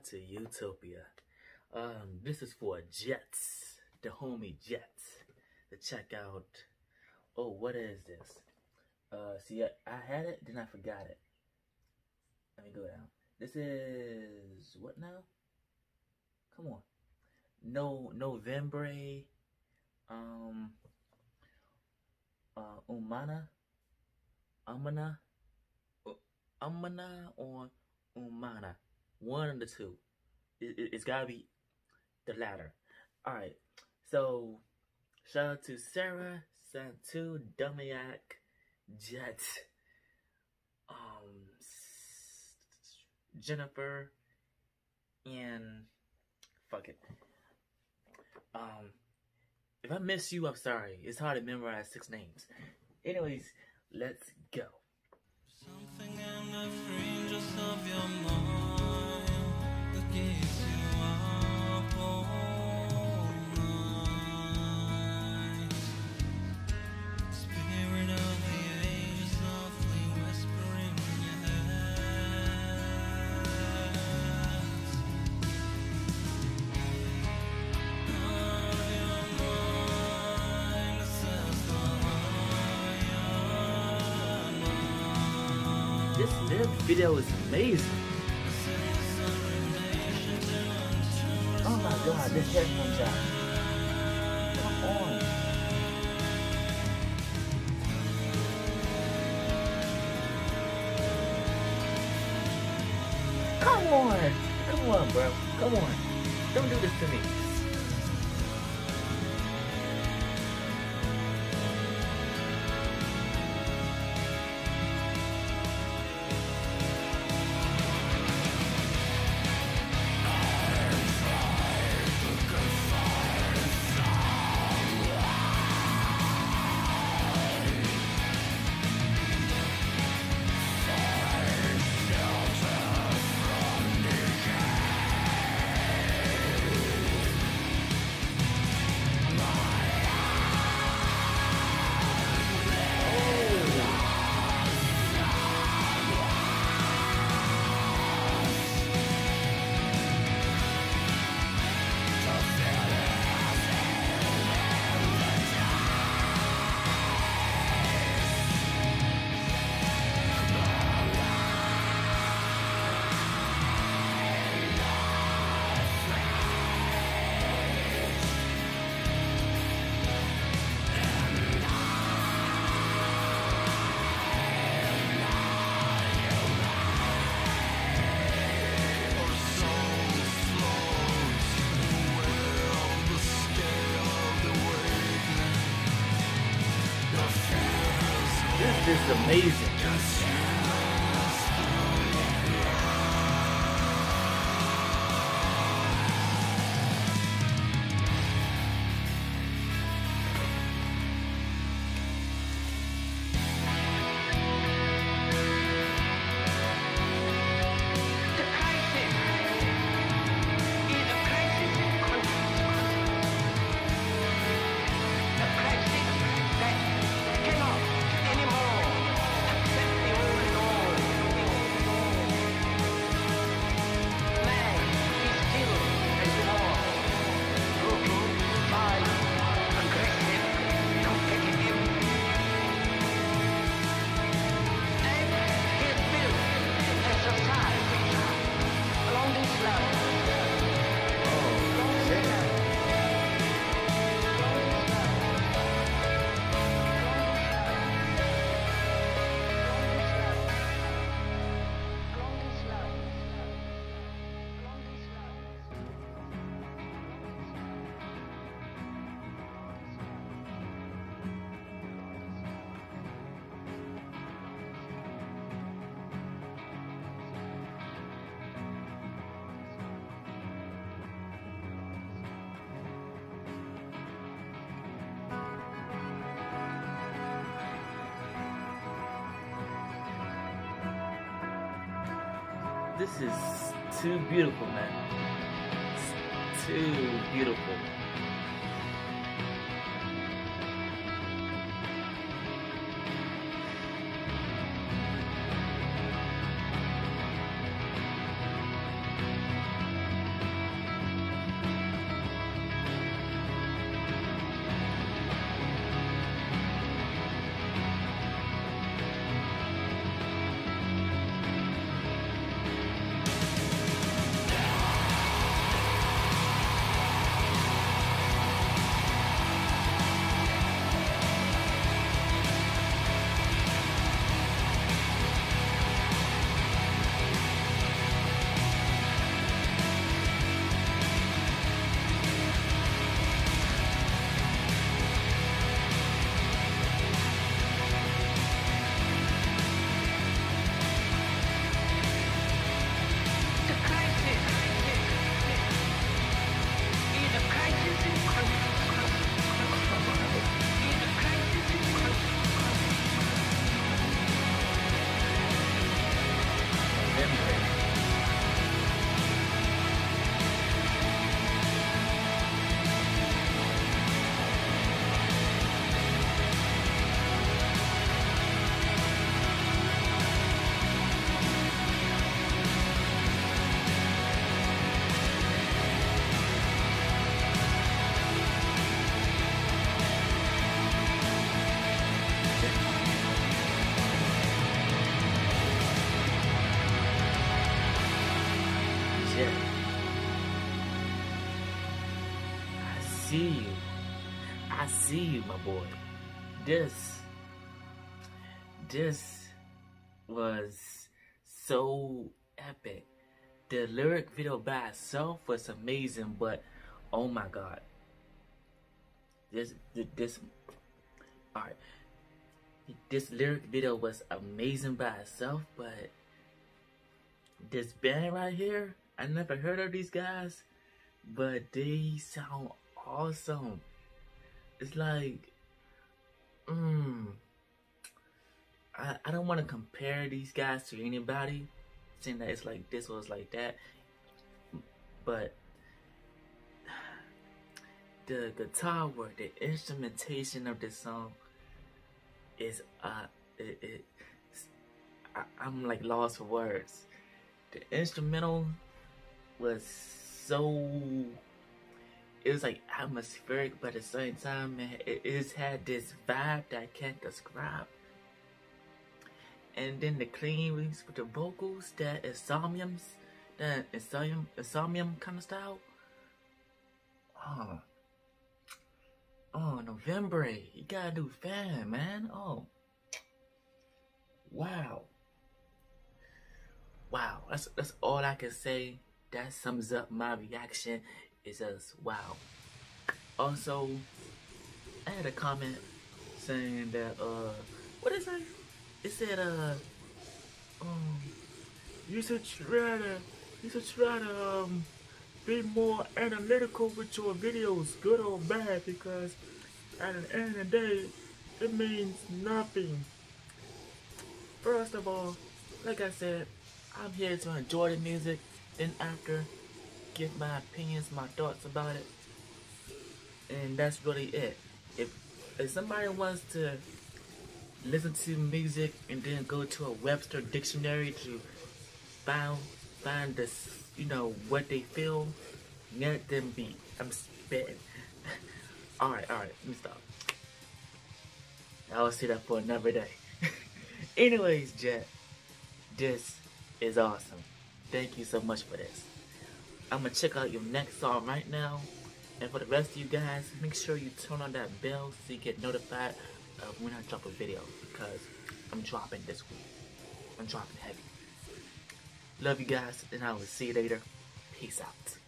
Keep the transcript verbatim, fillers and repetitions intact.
to Utopia. Um, this is for Jets, the homie Jets, to check out. Oh, what is this? Uh, see, I, I had it, then I forgot it. Let me go down. This is what now? Come on. No, November. Um, uh, Umana, Amana, Amana or Umana. One of the two. It, it, it's gotta be the latter. All right. So shout out to Sarah, Santu, Dumiak, Jet, um, Jennifer, and fuck it. Um, if I miss you, I'm sorry. It's hard to memorize six names. Anyways, let's go. Something in the fringes of your mind that keeps you up all night. Spirit of the age softly whispering in your head. Out of your mind, it says the This lyric video is amazing. Oh my god, this headphone jack. Come on. Come on. Come on, bro. Come on. Don't do this to me. This is amazing. This is too beautiful, man. It's too beautiful. see you. I see you, my boy. This, this was so epic. The lyric video by itself was amazing, but oh my god. This, this, alright. This lyric video was amazing by itself, but this band right here, I never heard of these guys, but they sound awesome. It's like, mm, I, I don't want to compare these guys to anybody, saying that it's like this was like that, but the guitar work, the instrumentation of this song is, uh, it, it I, I'm like lost for words. The instrumental was so, it was like atmospheric, but at the same time, man, it, it just had this vibe that I can't describe. And then the clean release with the vocals, that insomniums, that insomnium, insomnium kind of style. Oh, oh, November, you got a new fan, man. Oh, wow, wow. That's that's all I can say. That sums up my reaction. It's just wow. Also, I had a comment saying that uh, what is it? It said uh, um, you should try to, you should try to um, be more analytical with your videos, good or bad, because at the end of the day, it means nothing. First of all, like I said, I'm here to enjoy the music, then after, give my opinions, my thoughts about it, and that's really it. If, if somebody wants to listen to music and then go to a Webster dictionary to find, find this, you know, what they feel, let them be. I'm spitting. Alright, alright, let me stop. I'll see that for another day. Anyways, Jet, this is awesome. Thank you so much for this. I'm gonna check out your next song right now. And for the rest of you guys, make sure you turn on that bell so you get notified of when I drop a video, because I'm dropping this week. I'm dropping heavy. Love you guys, and I will see you later. Peace out.